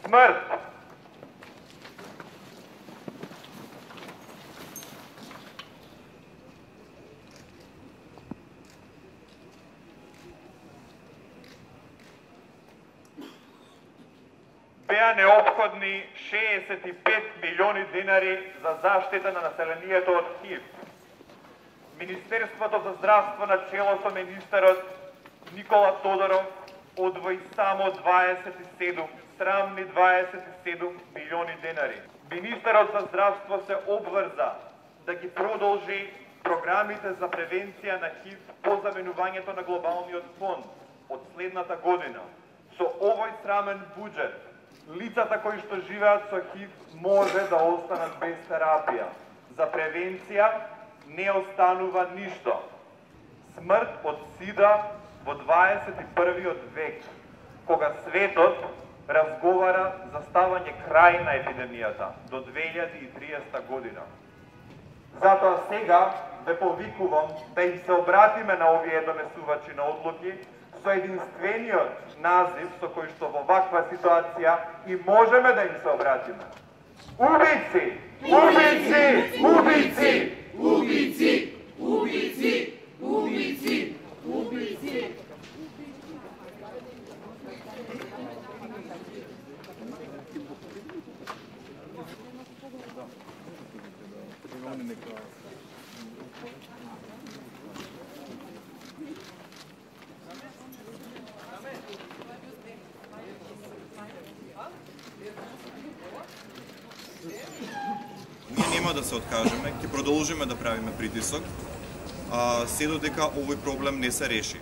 Смрт. Беа неопходни 65 милиони денари за заштита на населението од ХИВ. Министерството за здравство на чело со министерот Никола Тодоров одвои само 27, срамни 27 милиони денари. Министерот за здравство се обврза да ги продолжи програмите за превенција на ХИВ по заменувањето на глобалниот фонд од следната година. Со овој срамен буџет, лицата кои што живеат со ХИВ може да останат без терапија. За превенција не останува ништо. Смрт од СИДА во 21. век, кога светот разговара за ставање крај на епидемијата до 2030 година. Затоа сега ве повикувам да им се обратиме на овие донесувачи на одлуки со единствениот назив со кој што во ваква ситуација и можеме да им се обратиме. Убици! Убици! Убици! Убийцы! Убийцы! Убийцы! Убийцы! Ние нема да се откажеме, ќе продолжиме да правиме притисок, се додека овој проблем не се реши.